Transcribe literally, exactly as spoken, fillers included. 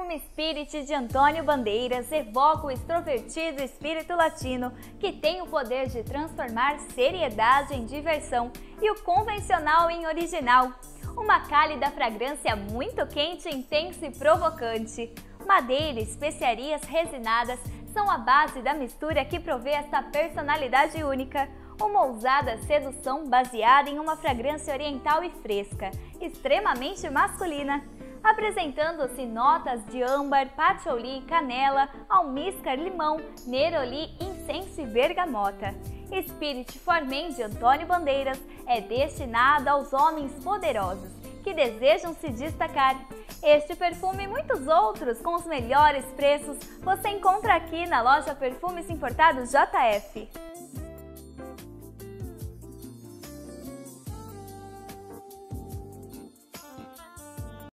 perfume Spirit de Antônio Bandeiras evoca o extrovertido espírito latino que tem o poder de transformar seriedade em diversão e o convencional em original. Uma cálida fragrância muito quente, intensa e provocante. Madeira e especiarias resinadas são a base da mistura que provê essa personalidade única. Uma ousada sedução baseada em uma fragrância oriental e fresca, extremamente masculina, apresentando-se notas de âmbar, patchouli, canela, almíscar, limão, neroli, incenso e bergamota. Spirit for Men de Antônio Bandeiras é destinado aos homens poderosos que desejam se destacar. Este perfume e muitos outros com os melhores preços você encontra aqui na loja Perfumes Importados J F.